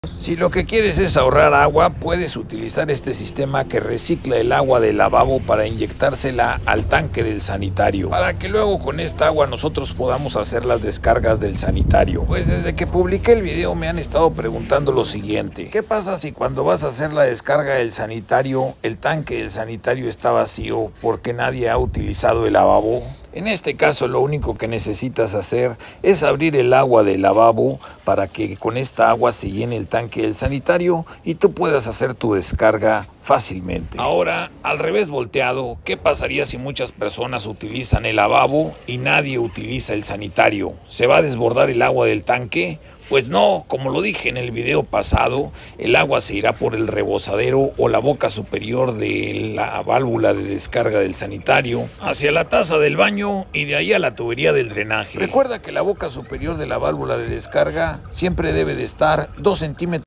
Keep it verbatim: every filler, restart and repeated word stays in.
Si lo que quieres es ahorrar agua, puedes utilizar este sistema que recicla el agua del lavabo para inyectársela al tanque del sanitario, para que luego con esta agua nosotros podamos hacer las descargas del sanitario. Pues desde que publiqué el video me han estado preguntando lo siguiente: ¿qué pasa si cuando vas a hacer la descarga del sanitario, el tanque del sanitario está vacío porque nadie ha utilizado el lavabo? En este caso lo único que necesitas hacer es abrir el agua del lavabo para que con esta agua se llene el tanque del sanitario y tú puedas hacer tu descarga fácilmente. Ahora, al revés volteado, ¿qué pasaría si muchas personas utilizan el lavabo y nadie utiliza el sanitario? ¿Se va a desbordar el agua del tanque? Pues no, como lo dije en el video pasado, el agua se irá por el rebosadero o la boca superior de la válvula de descarga del sanitario hacia la taza del baño y de ahí a la tubería del drenaje. Recuerda que la boca superior de la válvula de descarga siempre debe de estar dos centímetros